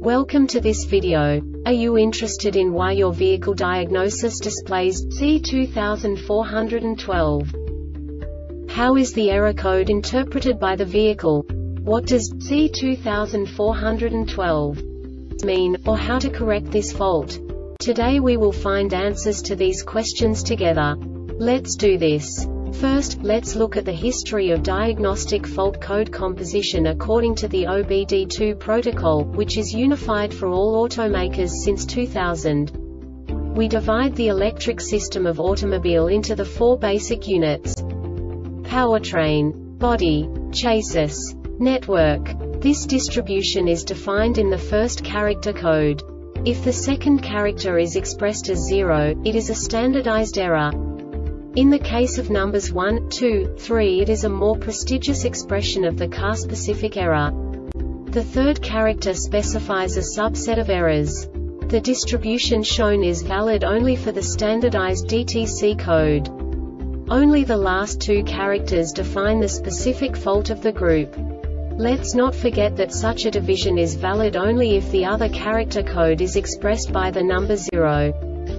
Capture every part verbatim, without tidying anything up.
Welcome to this video. Are you interested in why your vehicle diagnosis displays C two thousand four hundred twelve? How is the error code interpreted by the vehicle? What does C two thousand four hundred twelve mean, or how to correct this fault? Today we will find answers to these questions together. Let's do this. First, let's look at the history of diagnostic fault code composition according to the O B D two protocol, which is unified for all automakers since two thousand. We divide the electric system of automobile into the four basic units: powertrain, body, chassis, network. This distribution is defined in the first character code. If the second character is expressed as zero, it is a standardized error. In the case of numbers one, two, three, it is a more prestigious expression of the car-specific error. The third character specifies a subset of errors. The distribution shown is valid only for the standardized D T C code. Only the last two characters define the specific fault of the group. Let's not forget that such a division is valid only if the other character code is expressed by the number zero.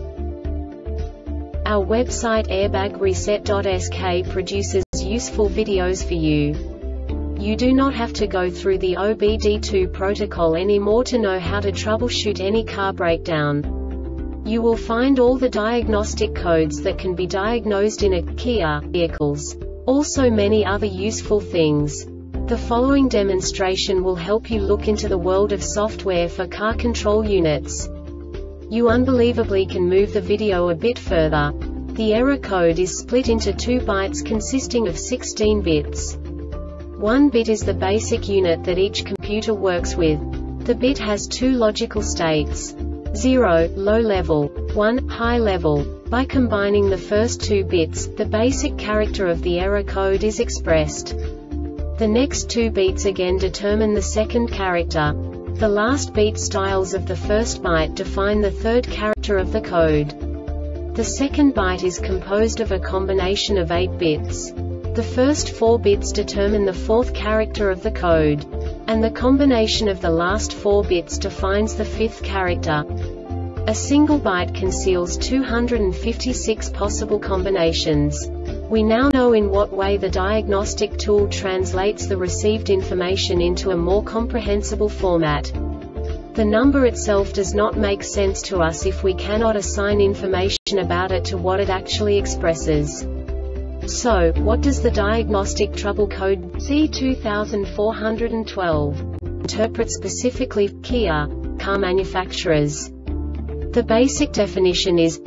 Our website airbag reset dot S K produces useful videos for you. You do not have to go through the O B D two protocol anymore to know how to troubleshoot any car breakdown. You will find all the diagnostic codes that can be diagnosed in a Kia vehicles. Also many other useful things. The following demonstration will help you look into the world of software for car control units. You unbelievably can move the video a bit further. The error code is split into two bytes consisting of sixteen bits. One bit is the basic unit that each computer works with. The bit has two logical states: zero, low level, one, high level. By combining the first two bits, the basic character of the error code is expressed. The next two bits again determine the second character. The last beat styles of the first byte define the third character of the code. The second byte is composed of a combination of eight bits. The first four bits determine the fourth character of the code. And the combination of the last four bits defines the fifth character. A single byte conceals two hundred fifty-six possible combinations. We now know in what way the diagnostic tool translates the received information into a more comprehensible format. The number itself does not make sense to us if we cannot assign information about it to what it actually expresses. So, what does the diagnostic trouble code C two thousand four hundred twelve interpret specifically for Kia car manufacturers? The basic definition is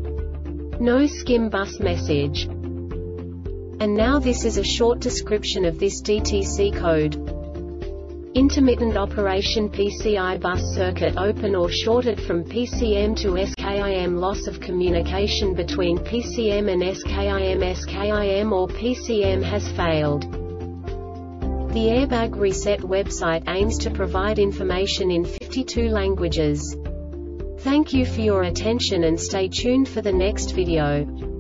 no skim bus message. And now this is a short description of this D T C code. Intermittent operation P C I bus circuit open or shorted from P C M to S K I M. Loss of communication between P C M and S K I M. S K I M or P C M has failed. The Airbag Reset website aims to provide information in fifty-two languages. Thank you for your attention and stay tuned for the next video.